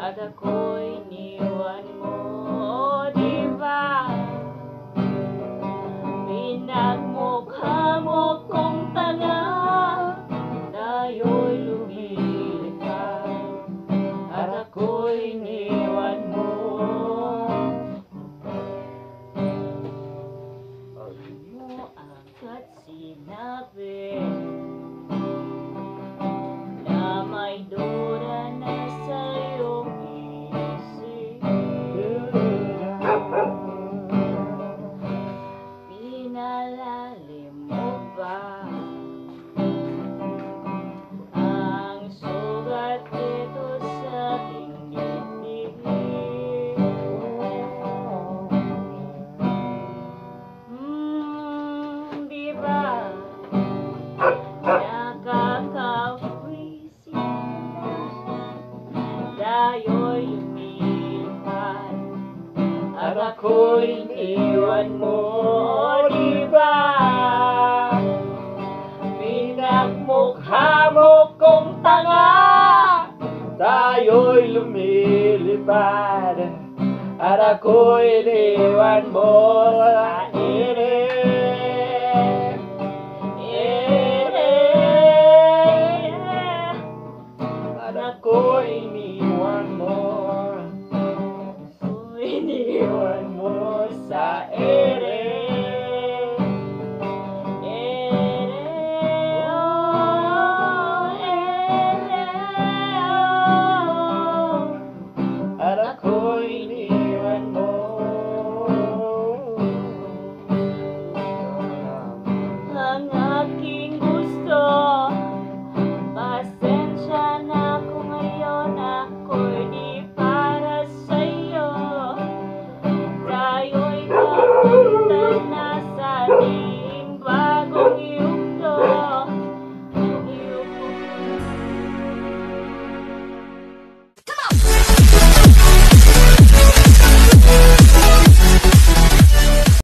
at ako'y iniwan mo, di ba? Pinagmukha mo kong tanga, tayo'y lumilipad at ako'y iniwan mo. Di mo agad sinabi na may dura na sa iyong isip. Pinalalim mo ba ang sugat dito sa ating dibdib? Di ba nakaka-wisit? Tayo'y lumilipad at ako'y iniwan mo, di ba? Pinagmukha mo kong tanga, tayo'y lumilipad at ako'y iniwan mo sa init. At ako'y iniwan